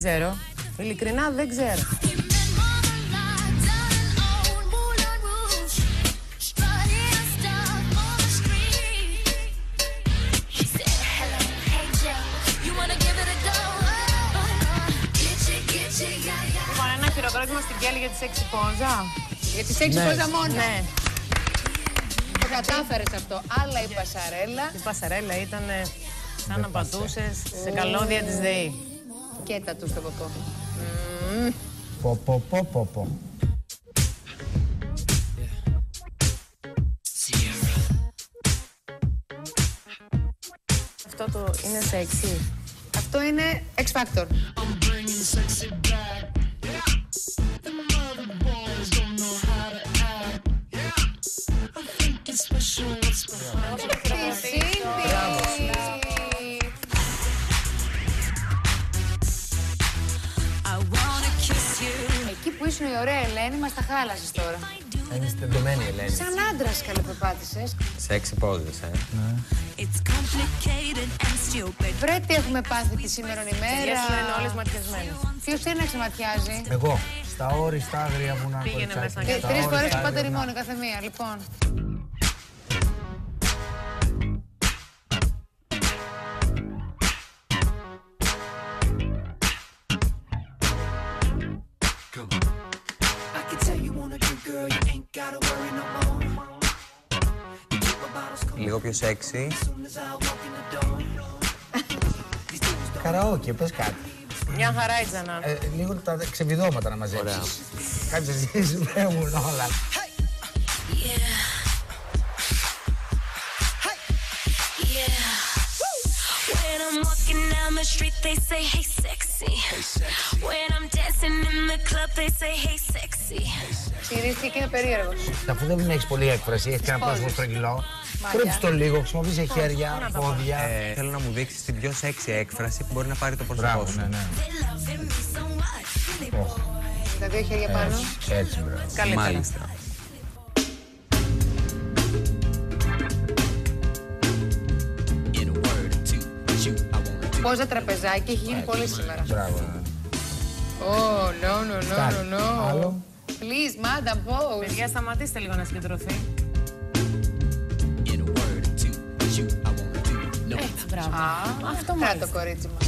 Ξέρω. Ειλικρινά δεν ξέρω. Λοιπόν, ένα χειροκρότημα στην Κέλλη για τη σεξι πόζα. Για τη σεξι πόζα μόνο. Ναι. Το κατάφερες αυτό. Άλλα η πασαρέλα. Η πασαρέλα ήταν σαν να πατούσες σε καλώδια της ΔΕΗ. Και τα του στο κοκό. Πω. Αυτό το είναι σεξι. Αυτό είναι X Factor. Εκεί που ήσουν η ωραία Ελένη, μας τα χάλασες τώρα. Είναι στεντωμένη η Ελένη. Σαν άντρας καλοπεπάτησες. Σεξι πόζες, Βρε τι έχουμε πάθει τη σήμερα ημέρα. Κυρίες σου είναι όλες ματιασμένες. Ποιος θέλει να ξεματιάζει. Εγώ. Στα όρη, στα άγρια που να Πήγαινε μέσα να κοριτσάκι. 3 φορές το πάτερ μόνο κάθε μία, λοιπόν. Λίγο πιο σεξι. Καραόκε, πες κάτι. Μια χαρά η Τζανάν. Λίγο τα ξεβιδώματα να μαζέψεις. Κάτσε εσύ, βρέμουν όλα. Στηρίστηκε και είναι περίεργος. Αφού δεν έχεις πολλή έκφραση, έχεις κανένα πρόσωπο στρογγυλό. Κρύψε το λίγο, χρησιμοποιήσε χέρια, πόδια. Θέλω να μου δείξεις την πιο σεξι έκφραση που μπορεί να πάρει το πρόσωπό Μπράβο, σου. ναι. Τα δύο χέρια πάνω. Έτσι, μπράβο. Καλύτερα. Μάλιστα. Πόζα τραπεζάκι έχει γίνει πολύ σήμερα. Μπράβο. Oh, no. Άλλο. Please, madam, pose. Παιδιά, σταματήστε λίγο να συγκεντρωθεί. Έτσι, μπράβο. Αυτό μόνο το κορίτσι μας.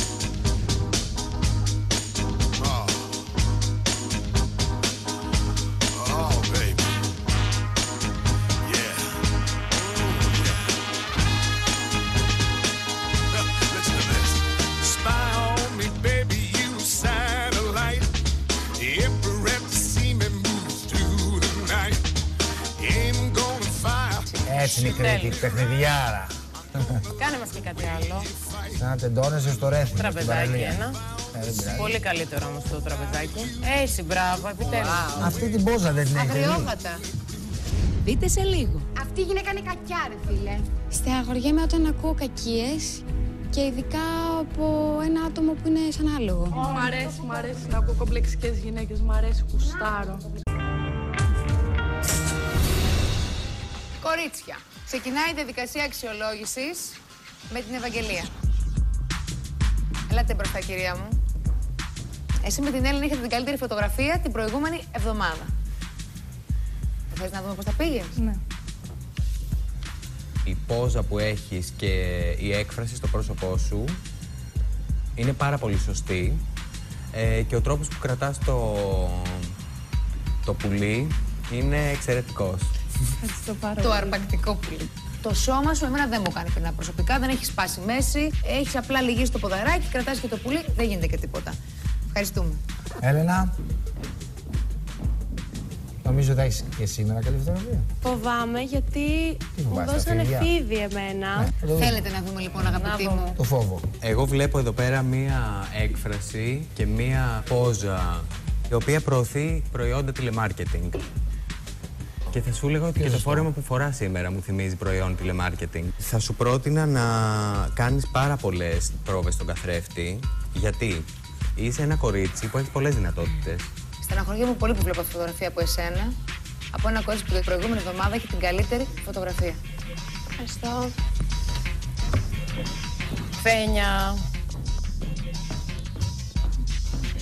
Έτσι είναι η Κρήτη, παιχνιδιάρα. Κάνε μας και κάτι άλλο. Σαν να τεντώνεσαι στο ρέθιμο. Τραπεζάκι ένα. Πολύ καλύτερο όμως το τραπεζάκι. Έτσι, μπράβο, επιτέλους. Αυτή την πόζα δεν την έχει. Αγριόχατα. Δείτε σε λίγο. Αυτή η γυναίκα είναι κακιά, ρε φίλε. Στεναχωριέμαι όταν ακούω κακίες και ειδικά από ένα άτομο που είναι σαν άλογο. Μ' αρέσει να ακούω κομπλεξικές γυναίκες, μ' αρέσει, κουστάρω. Κορίτσια, ξεκινάει η διαδικασία αξιολόγησης με την Ευαγγελία. Ελάτε μπροστά, κυρία μου. Εσύ με την Έλληνα είχατε την καλύτερη φωτογραφία την προηγούμενη εβδομάδα. Θες να δούμε πώς θα πήγες? Ναι. Η πόζα που έχεις και η έκφραση στο πρόσωπό σου είναι πάρα πολύ σωστή και ο τρόπος που κρατάς το πουλί είναι εξαιρετικός. Το αρπακτικό πουλί. Το σώμα σου εμένα δεν μου κάνει πεινά προσωπικά, δεν έχει σπάσει μέση, έχεις απλά λυγίσει το ποδαράκι, κρατάς και το πουλί, δεν γίνεται και τίποτα. Ευχαριστούμε. Έλενα, νομίζω ότι έχεις και σήμερα καλή φωτογραφία. Φοβάμαι γιατί μου φοβάσαι, δώσανε φίλια? φίδι εμένα. Θέλετε να δούμε λοιπόν, αγαπητοί μου. Το φόβο. Εγώ βλέπω εδώ πέρα μία έκφραση και μία πόζα η οποία προωθεί προϊόντα τηλεμάρκετινγκ. Και θα σου λέγω και το φόρεμα που φοράς σήμερα μου θυμίζει προϊόν τηλεμάρκετινγκ. Θα σου πρότεινα να κάνεις πάρα πολλές πρόβες στον καθρέφτη. Γιατί είσαι ένα κορίτσι που έχει πολλές δυνατότητες. Στεναχωριέμαι πολύ που βλέπω αυτή τη φωτογραφία από εσένα. Από ένα κορίτσι που την προηγούμενη εβδομάδα έχει την καλύτερη φωτογραφία. Ευχαριστώ. Φένια.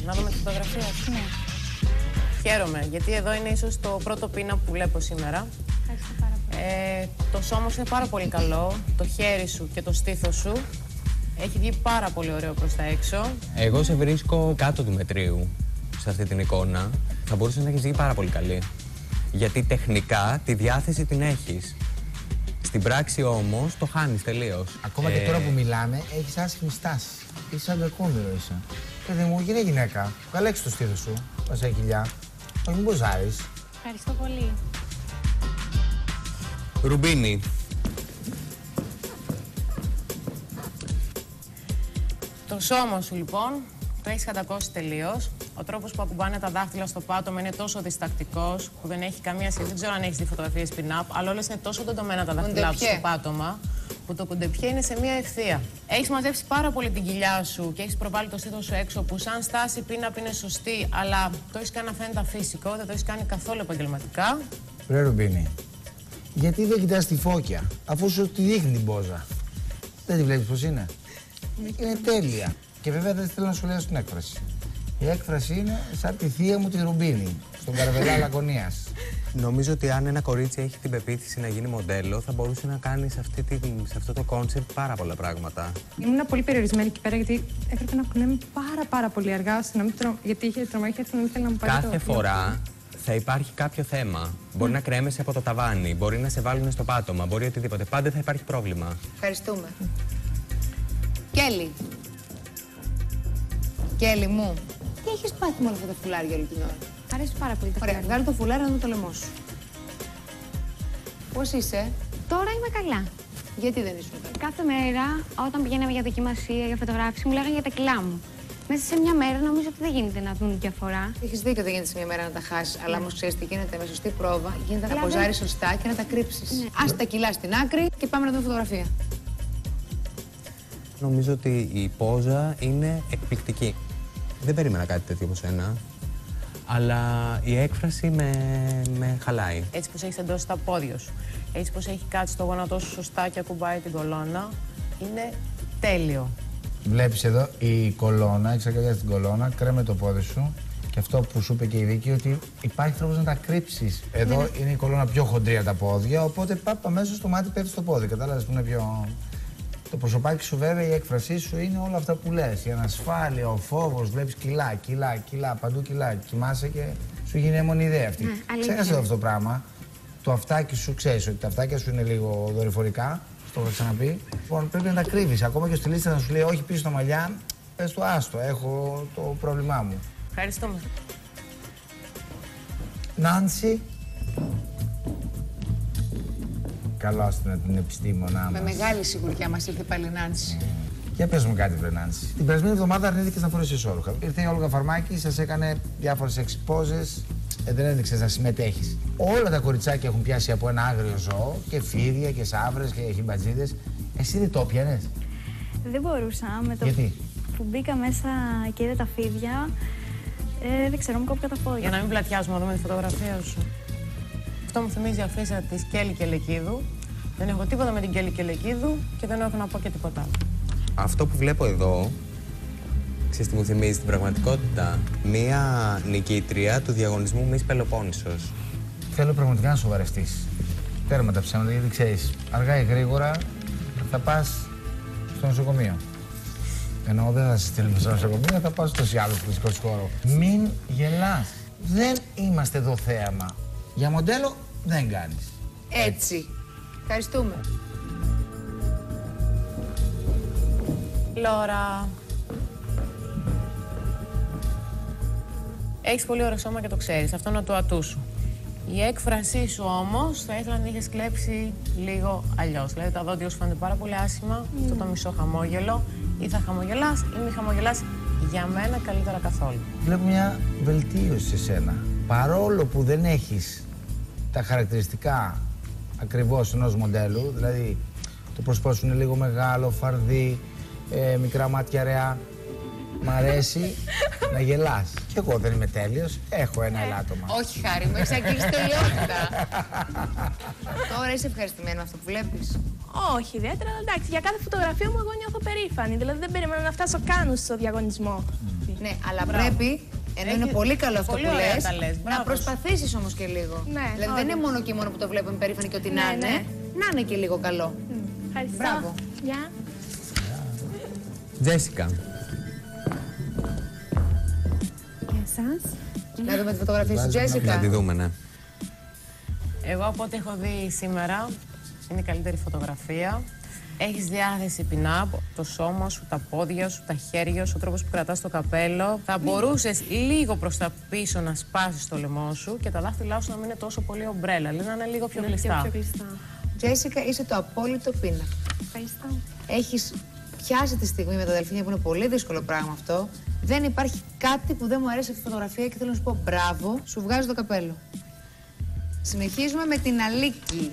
Να δούμε τη φωτογραφία. Ναι. Χαίρομαι, γιατί εδώ είναι ίσως το πρώτο πίνα που βλέπω σήμερα. Ευχαριστώ πάρα πολύ. Το σώμα σου είναι πάρα πολύ καλό, το χέρι σου και το στήθος σου. Έχει βγει πάρα πολύ ωραίο προς τα έξω. Εγώ σε βρίσκω κάτω του μετρίου σε αυτή την εικόνα. Θα μπορούσε να έχεις βγει πάρα πολύ καλή. Γιατί τεχνικά τη διάθεση την έχεις. Στην πράξη όμως το χάνεις τελείως. Ακόμα και τώρα που μιλάμε, έχεις άσχημη στάση. Είσαι σαν κακόμοιρο είσαι. Παιδί μου, γίνε γυναίκα. Καλέξε το στήθο σου. Πάσα κοιλιά. Όχι, μην μποζάρεις. Ευχαριστώ πολύ. Ρουμπίνι. Το σώμα σου λοιπόν το έχεις κατακώσει τελείως. Ο τρόπος που ακουμπάνε τα δάχτυλα στο πάτωμα είναι τόσο διστακτικός που δεν έχει καμία σχέση. Δεν ξέρω αν έχεις δει φωτογραφίες pin-up, αλλά όλες είναι τόσο τεντωμένα τα δάχτυλά του στο πάτωμα που το κουντεπιέ είναι σε μία ευθεία. Έχεις μαζέψει πάρα πολύ την κοιλιά σου και έχεις προβάλει το στήθος σου έξω που σαν στάση pin-up είναι σωστή, αλλά το έχεις κάνει να φαίνεται αφύσικο, δεν το έχεις κάνει καθόλου επαγγελματικά. Ρε Ρουμπίνι, γιατί δεν κοιτάς τη φώκια, αφού σου τη δείχνει την πόζα. Δεν τη βλέπεις πώς είναι. Είναι τέλεια. Και βέβαια δεν θέλω να σου λέω στην έκφραση. Η έκφραση είναι σαν τη θεία μου τη Ρουμπίνι, στον Καρβελά Λακωνίας. Νομίζω ότι αν ένα κορίτσι έχει την πεποίθηση να γίνει μοντέλο, θα μπορούσε να κάνει σε αυτό το κόνσεπτ πάρα πολλά πράγματα. Ήμουν πολύ περιορισμένη εκεί πέρα, γιατί έπρεπε να κουνέμαι πάρα πολύ αργά, γιατί είχε τρομερή και δεν ήθελα να μου πάρει. Κάθε φορά θα υπάρχει κάποιο θέμα. Μπορεί να κρέμεσαι από το ταβάνι, μπορεί να σε βάλουν στο πάτωμα, μπορεί οτιδήποτε. Πάντα θα υπάρχει πρόβλημα. Ευχαριστούμε. Κέλλη. Κέλλη μου, τι έχεις πάθει με όλα αυτά τα φουλάρια όλη την ώρα? Αρέσει πάρα πολύ τα Ωραία, φουλάρια. βγάλει το φουλάρι να δω το λαιμό σου. Πώς είσαι? Τώρα είμαι καλά. Γιατί δεν ήσουν καλά? Κάθε μέρα, όταν πηγαίναμε για δοκιμασία, για φωτογράφηση, μου λέγανε για τα κιλά μου. Μέσα σε μια μέρα νομίζω ότι δεν γίνεται να δουν διαφορά. Έχεις δίκιο, δεν γίνεται σε μια μέρα να τα χάσεις. Αλλά όμως ξέρεις τι γίνεται με σωστή πρόβα. Γίνεται να ποζάρεις σωστά και να τα κρύψεις. Άσε τα κιλά στην άκρη και πάμε να δούμε φωτογραφία. Νομίζω ότι η πόζα είναι εκπληκτική. Δεν περίμενα κάτι τέτοιο από σένα, αλλά η έκφραση με χαλάει. Έτσι πως έχεις εντώσει τα πόδια σου, έτσι πως έχει κάτσει το γόνατό σου σωστά και ακουμπάει την κολόνα, είναι τέλειο. Βλέπεις εδώ η κολόνα, εξακαλιάζει την κολόνα, κρέμε το πόδι σου. Και αυτό που σου είπε και η Βίκη, ότι υπάρχει τρόπος να τα κρύψεις. Εδώ είναι η κολόνα πιο χοντρή τα πόδια, οπότε πάπα μέσα στο μάτι πέφτει στο πόδι. Κατάλαβες που είναι πιο. Το προσωπάκι σου, βέβαια, η έκφρασή σου είναι όλα αυτά που λες. Η ανασφάλεια, ο φόβος, βλέπεις κιλά, παντού κιλά. Κοιμάσαι και σου γίνει μόνη ιδέα αυτή. Ξέχασε αυτό το πράγμα. Το αυτάκι σου, ξέρεις ότι τα αυτάκια σου είναι λίγο δορυφορικά. Το έχω ξαναπεί. Λοιπόν, πρέπει να τα κρύβεις. Ακόμα και στη λίστα να σου λέει όχι πίσω στα μαλλιά, πες το άστο, έχω το πρόβλημά μου. Ευχαριστούμε. Νάνση. Καλώς την επιστήμονά μας. Με μεγάλη σιγουριά μας ήρθε πάλι η Νάνση. Για πες μου κάτι, βρε Νάνση. Την περασμένη εβδομάδα αρνήθηκες να φορέσεις όρουχα. Ήρθε η Όλγα Φαρμάκη, σας έκανε διάφορες εξυπόζες, δεν έδειξες να συμμετέχεις. Όλα τα κοριτσάκια έχουν πιάσει από ένα άγριο ζώο, και φίδια και σαύρες και χιμπατζίδες. Εσύ δεν το πιάνες? Δεν μπορούσα. Με το Γιατί? που μπήκα μέσα και είδα τα φίδια, δεν ξέρω, μου κόπηκα τα πόδια. Για να μην πλατιάζουμε, να δούμε τη φωτογραφία σου. Αυτό μου θυμίζει η αφίσα της Κέλλη Κελεκίδου. Δεν έχω τίποτα με την Κέλλη Κελεκίδου και δεν έχω να πω και τίποτα άλλο. Αυτό που βλέπω εδώ, ξέρεις τι μου θυμίζει στην πραγματικότητα? Μία νικήτρια του διαγωνισμού Miss Πελοπόννησος. Θέλω πραγματικά να σοβαρευτείς. Τέρμα τα ψέματα, γιατί ξέρεις, αργά ή γρήγορα θα πας στο νοσοκομείο. Ενώ δεν θα σε στείλουμε στο νοσοκομείο, θα πας στο άλλο φυσικό χώρο. Μην γελάς. Δεν είμαστε εδώ θέαμα. Για μοντέλο δεν κάνεις. Έτσι. Ευχαριστούμε. Λόρα. Έχεις πολύ ωραίο σώμα και το ξέρεις. Αυτό είναι το ατού σου. Η έκφρασή σου όμως θα ήθελα να την είχες κλέψει λίγο αλλιώς. Δηλαδή τα δόντια σου φαίνονται πάρα πολύ άσχημα, αυτό το μισό χαμόγελο. Ή θα χαμογελάς ή μη χαμογελάς. Για μένα καλύτερα καθόλου. Βλέπω μια βελτίωση σε σένα. Παρόλο που δεν έχεις τα χαρακτηριστικά ακριβώς ενός μοντέλου, δηλαδή το πρόσωπό σου είναι λίγο μεγάλο, φαρδί, μικρά μάτια ρεά. Μ' αρέσει να γελάς. Κι εγώ δεν είμαι τέλειος, έχω ένα ελάττωμα. Όχι, Χάρη μου, έχεις αγγίξει τελειότητα. Τώρα είσαι ευχαριστημένη με αυτό που βλέπεις? Όχι ιδιαίτερα, αλλά εντάξει, για κάθε φωτογραφία μου εγώ νιώθω περήφανη. Δηλαδή δεν περίμενα να φτάσω καν στο διαγωνισμό. Ναι, αλλά πρέπει, ενώ είναι πολύ καλό αυτό πολύ που ωραία λες, τα λες. να Μπράβο. προσπαθήσεις όμως και λίγο. Ναι, Δηλαδή δεν είναι μόνο και μόνο που το βλέπουμε περήφανοι και ότι να είναι, ναι. να είναι και λίγο καλό. Ευχαριστώ. Μπράβο. Γεια. Τζέσικα. Και εσάς. Να δούμε τη φωτογραφία σου, Να Τζέσικα. τη δούμε, ναι. Εγώ από ό,τι έχω δει σήμερα, είναι η καλύτερη φωτογραφία. Έχεις διάθεση πινάπ, το σώμα σου, τα πόδια σου, τα χέρια σου, ο τρόπος που κρατάς το καπέλο. Θα μπορούσες λίγο προς τα πίσω να σπάσεις το λαιμό σου και τα δάχτυλά σου να μην είναι τόσο πολύ ομπρέλα, δηλαδή να είναι λίγο πιο κλειστά. Πιο κλειστά. Τζέσικα, είσαι το απόλυτο πίνα. Ευχαριστώ. Έχεις πιάσει τη στιγμή με τα δελφίνια που είναι πολύ δύσκολο πράγμα αυτό. Δεν υπάρχει κάτι που δεν μου αρέσει αυτή τη φωτογραφία και θέλω να σου πω μπράβο, σου βγάζω το καπέλο. Συνεχίζουμε με την Αλίκη.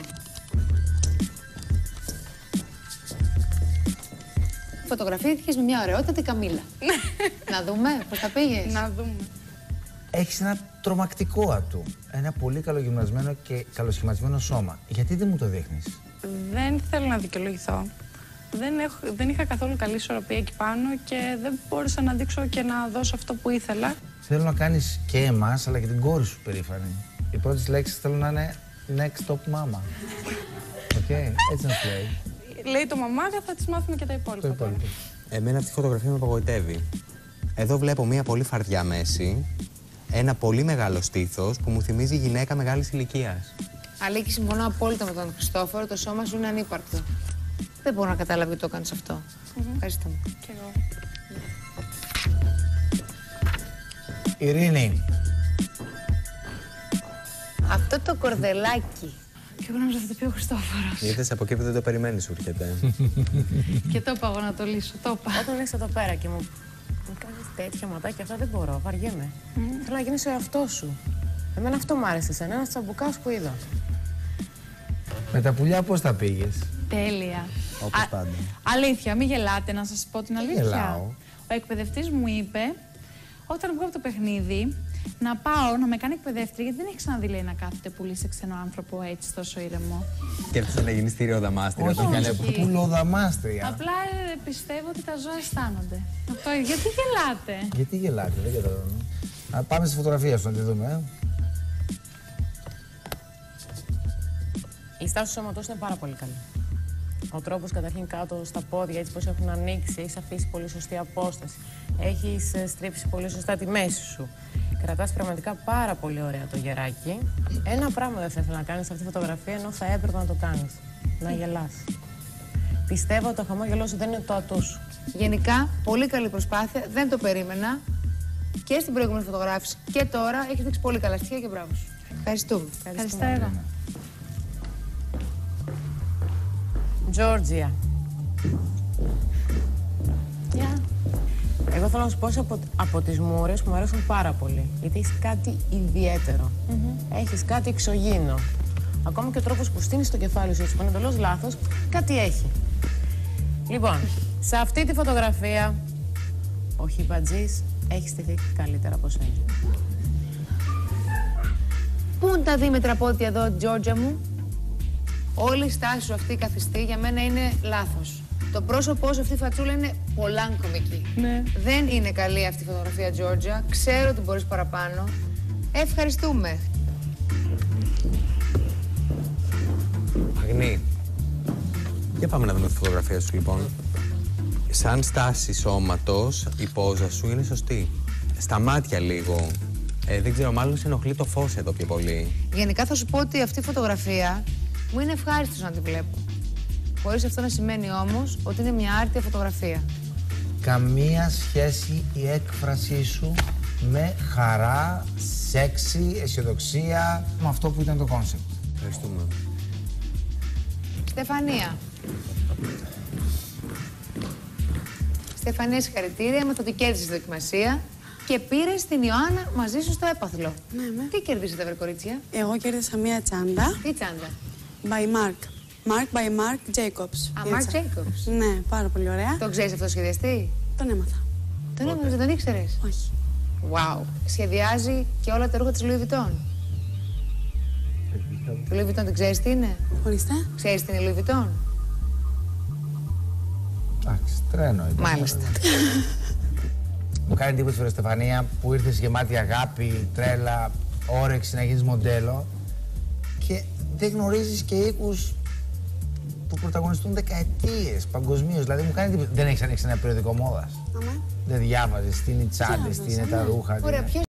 Φωτογραφήθηκες με μια ωραιότατη Καμίλα. Να δούμε πώς τα πήγες. Να δούμε. Έχεις ένα τρομακτικό ατού. Ένα πολύ καλογυμνασμένο και καλοσχηματισμένο σώμα. Γιατί δεν μου το δείχνεις? Δεν θέλω να δικαιολογηθώ. Δεν είχα καθόλου καλή ισορροπία εκεί πάνω και δεν μπόρεσα να δείξω και να δώσω αυτό που ήθελα. Θέλω να κάνεις και εμάς αλλά και την κόρη σου περήφανη. Οι πρώτες λέξεις θέλω να είναι next top mama. Οκ, έτσι να σου λέει. Λέει το μαμάγα, θα της μάθουμε και τα υπόλοιπα. Το υπόλοιπο. Εμένα αυτή η φωτογραφία με απογοητεύει. Εδώ βλέπω μία πολύ φαρδιά μέση, ένα πολύ μεγάλο στήθος που μου θυμίζει γυναίκα μεγάλης ηλικίας. Αλίκη, συμφωνώ απόλυτα με τον Χριστόφορο. Το σώμα σου είναι ανύπαρκτο. Δεν μπορώ να καταλάβω γιατί το κάνεις αυτό. Ευχαριστώ. Κι εγώ. Ειρήνη. Αυτό το κορδελάκι. Και εγώ νόμιζα θα το πει ο Χριστόφορος. Είδες από εκεί που δεν το περιμένεις σου έρχεται. Και το είπα εγώ να το λύσω, το είπα. Όταν είσαι εδώ πέρα και μου κάνεις τέτοια ματάκια, αυτά δεν μπορώ, βαριέμαι. Θέλω να γίνεις ο εαυτός σου. Εμένα αυτό μ' άρεσε εσένα, ένας τσαμπουκάς που είδα. Με τα πουλιά πώς τα πήγες? Τέλεια. Όπως πάντα. Αλήθεια, μην γελάτε, να σας πω την αλήθεια. Γελάω. Ο εκπαιδευτής μου είπε, όταν βγω από το παιχνίδι, να πάω να με κάνει εκπαιδεύτρια, γιατί δεν έχει ξαναδεί, λέει, να κάθεται πουλί σε ξένο άνθρωπο έτσι τόσο ήρεμο. Και αυτό να γίνει στηριοδαμάστρια. Όχι, πουλοδαμάστρια. Απλά πιστεύω ότι τα ζώα αισθάνονται. Αυτό, γιατί γελάτε? Γιατί γελάτε, δεν καταλαβαίνω. Πάμε στη φωτογραφία σου να τη δούμε. Η στάση του σώματός είναι πάρα πολύ καλή. Ο τρόπος καταρχήν κάτω στα πόδια, έτσι πως έχουν ανοίξει, έχεις αφήσει πολύ σωστή απόσταση. Έχεις στρίψει πολύ σωστά τη μέση σου. Κρατάς πραγματικά πάρα πολύ ωραία το γεράκι. Ένα πράγμα δεν θα ήθελα να κάνεις σε αυτή τη φωτογραφία, ενώ θα έπρεπε να το κάνεις. Να γελάς. Πιστεύω ότι το χαμόγελό σου δεν είναι το ατού σου. Γενικά, πολύ καλή προσπάθεια. Δεν το περίμενα. Και στην προηγούμενη φωτογράφηση και τώρα έχει δείξει πολύ καλά στοιχεία και μπράβο σου. Ευχαριστούμε. Ευχαριστώ, Εύα. Τζόρτζια. Γεια. Εγώ θέλω να σου πω από τις μούρες που μου αρέσουν πάρα πολύ. Γιατί έχεις κάτι ιδιαίτερο. Έχεις κάτι εξωγήινο. Ακόμα και ο τρόπος που στείνεις το κεφάλι σου, έτσι που είναι εντελώς λάθος, κάτι έχει. Λοιπόν, σε αυτή τη φωτογραφία, ο χιμπατζής έχει στηθεί καλύτερα από σένα. Πού είναι τα Δήμητρα πόδια εδώ, Τζόρτζια μου? Όλη η στάση σου αυτή καθιστή για μένα είναι λάθος. Το πρόσωπό σου αυτή η φατσούλα είναι πολλάνκομική. Ναι. Δεν είναι καλή αυτή η φωτογραφία, Τζόρτζια. Ξέρω ότι μπορείς παραπάνω. Ευχαριστούμε. Αγνή. Για πάμε να δούμε τη φωτογραφία σου λοιπόν. Σαν στάση σώματος, η πόζα σου είναι σωστή. Στα μάτια λίγο. Δεν ξέρω, μάλλον σε ενοχλεί το φως εδώ πιο πολύ. Γενικά θα σου πω ότι αυτή η φωτογραφία μου είναι ευχάριστος να τη βλέπω. Χωρίς αυτό να σημαίνει όμως ότι είναι μια άρτια φωτογραφία. Καμία σχέση η έκφρασή σου με χαρά, σεξι, αισιοδοξία, με αυτό που ήταν το κόνσεπτ. Ευχαριστούμε. Στεφανία. Στεφανία, συγχαρητήρια. Έμαθα ότι κέρδισες τη δοκιμασία και πήρες την Ιωάννα μαζί σου στο έπαθλο. Ναι. Τι κερδίσατε, βρε κορίτσια? Εγώ κέρδισα μία τσάντα. Τι τσάντα? By Mark. Mark by Mark Jacobs. Α, Mark Jacobs. Ναι, πάρα πολύ ωραία. Το ξέρεις αυτό το σχεδιαστή? Τον έμαθα. Τον έμαθες, δεν τον ήξερες? Όχι. Wow. Σχεδιάζει και όλα τα ρούχα της Louis Vuitton. Το Louis Vuitton δεν ξέρεις τι είναι? Ορίστε. Ξέρεις τι είναι Louis Vuitton? Εντάξει, τρένο ήταν. Μάλιστα. Μου κάνει εντύπωση η Στεφανία που ήρθε γεμάτη αγάπη, τρέλα, όρεξη να γίνεις μοντέλο και δεν γνωρίζεις και οίκους που πρωταγωνιστούν δεκαετίες παγκοσμίως. Δηλαδή μου κάνει εντύπωση. Δεν έχεις ανοίξει ένα περιοδικό μόδας. Δεν διάβαζες τι είναι οι τσάντες, τι είναι τα ρούχα.